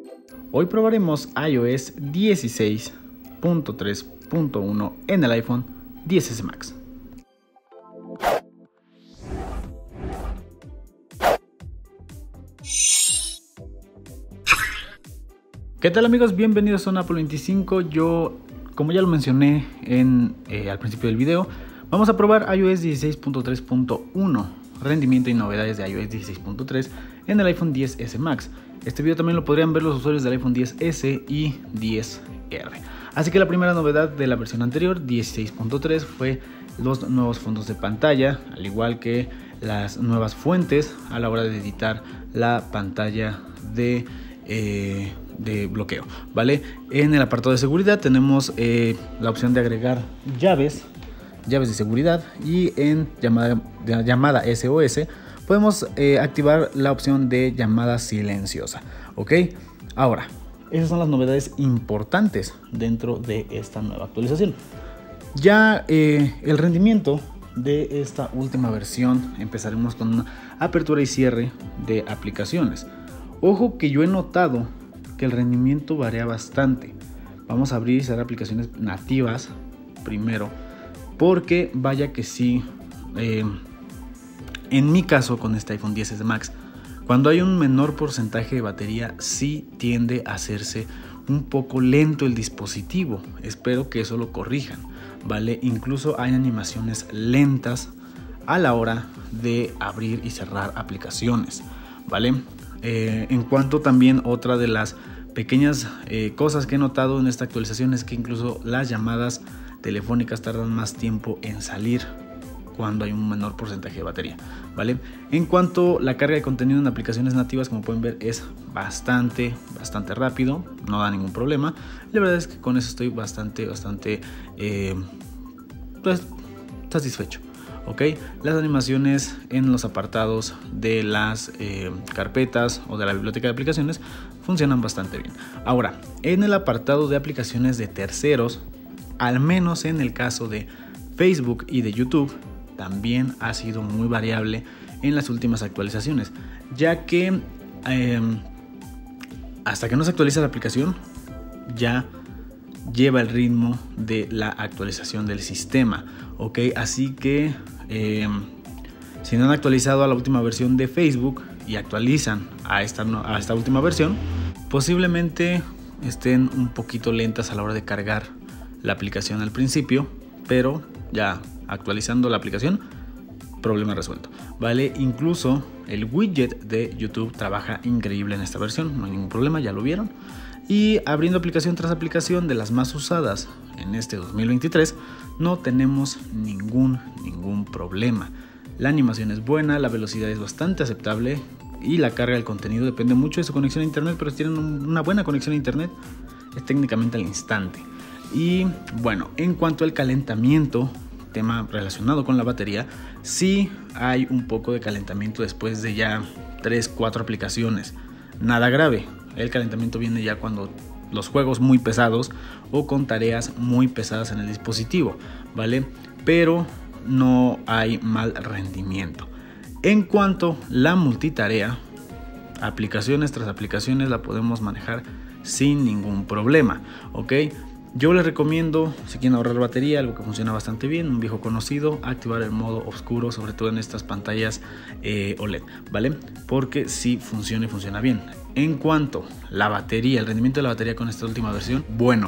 Hoy probaremos iOS 16.3.1 en el iPhone XS Max. ¿Qué tal amigos? Bienvenidos a un Apple 25. Yo, como ya lo mencioné al principio del video, vamos a probar iOS 16.3.1, rendimiento y novedades de iOS 16.3 en el iPhone XS Max. Este video también lo podrían ver los usuarios del iPhone XS y XR. Así que la primera novedad de la versión anterior, 16.3, fue los nuevos fondos de pantalla, al igual que las nuevas fuentes a la hora de editar la pantalla de bloqueo, ¿vale? En el apartado de seguridad tenemos la opción de agregar llaves de seguridad, y en llamada SOS podemos activar la opción de llamada silenciosa, ¿ok? Ahora, esas son las novedades importantes dentro de esta nueva actualización. Ya el rendimiento de esta última versión, empezaremos con una apertura y cierre de aplicaciones. Ojo que yo he notado que el rendimiento varía bastante. Vamos a abrir y cerrar aplicaciones nativas primero, porque vaya que sí, en mi caso con este iPhone XS Max, cuando hay un menor porcentaje de batería, sí tiende a hacerse un poco lento el dispositivo. Espero que eso lo corrijan, ¿vale? Incluso hay animaciones lentas a la hora de abrir y cerrar aplicaciones, ¿vale? En cuanto también, otra de las pequeñas cosas que he notado en esta actualización es que incluso las llamadas telefónicas tardan más tiempo en salir cuando hay un menor porcentaje de batería, ¿vale? En cuanto a la carga de contenido en aplicaciones nativas, como pueden ver, es bastante rápido, no da ningún problema. La verdad es que con eso estoy bastante pues, satisfecho, ¿ok? Las animaciones en los apartados de las carpetas o de la biblioteca de aplicaciones funcionan bastante bien. Ahora, en el apartado de aplicaciones de terceros, al menos en el caso de Facebook y de YouTube, también ha sido muy variable en las últimas actualizaciones, ya que hasta que no se actualiza la aplicación ya lleva el ritmo de la actualización del sistema, ¿ok? Así que si no han actualizado a la última versión de Facebook y actualizan a esta última versión, posiblemente estén un poquito lentas a la hora de cargar la aplicación al principio, pero ya actualizando la aplicación, problema resuelto, ¿vale? Incluso el widget de YouTube trabaja increíble en esta versión, no hay ningún problema, ya lo vieron. Y abriendo aplicación tras aplicación de las más usadas en este 2023, no tenemos ningún problema. La animación es buena, la velocidad es bastante aceptable y la carga del contenido depende mucho de su conexión a internet, pero si tienen una buena conexión a internet es técnicamente al instante. Y bueno, en cuanto al calentamiento, tema relacionado con la batería, sí hay un poco de calentamiento después de ya 3-4 aplicaciones. Nada grave, el calentamiento viene ya cuando los juegos muy pesados o con tareas muy pesadas en el dispositivo, ¿vale? Pero no hay mal rendimiento. En cuanto a la multitarea, aplicaciones tras aplicaciones la podemos manejar sin ningún problema, ¿ok? Yo les recomiendo, si quieren ahorrar batería, algo que funciona bastante bien, un viejo conocido, activar el modo oscuro, sobre todo en estas pantallas OLED, ¿vale? Porque sí funciona y funciona bien. En cuanto a la batería, el rendimiento de la batería con esta última versión, bueno,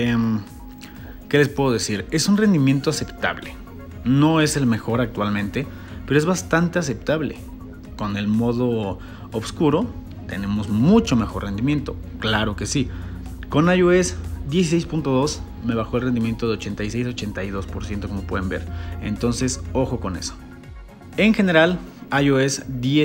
¿qué les puedo decir? Es un rendimiento aceptable. No es el mejor actualmente, pero es bastante aceptable. Con el modo oscuro tenemos mucho mejor rendimiento, claro que sí. Con iOS 16.2 me bajó el rendimiento de 86-82%, como pueden ver. Entonces, ojo con eso. En general, iOS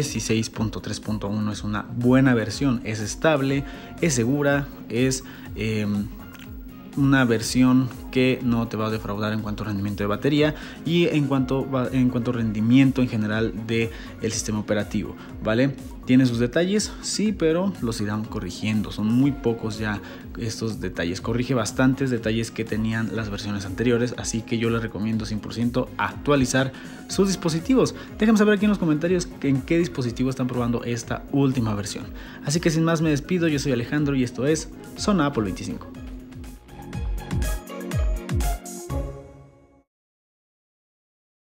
16.3.1 es una buena versión. Es estable, es segura, es una versión que no te va a defraudar en cuanto a rendimiento de batería y en cuanto a rendimiento en general del sistema operativo, ¿vale? Tiene sus detalles, sí, pero los irán corrigiendo. Son muy pocos ya estos detalles. Corrige bastantes detalles que tenían las versiones anteriores, así que yo les recomiendo 100% actualizar sus dispositivos. Déjenme saber aquí en los comentarios en qué dispositivo están probando esta última versión. Así que sin más me despido, yo soy Alejandro y esto es Zona Apple 25.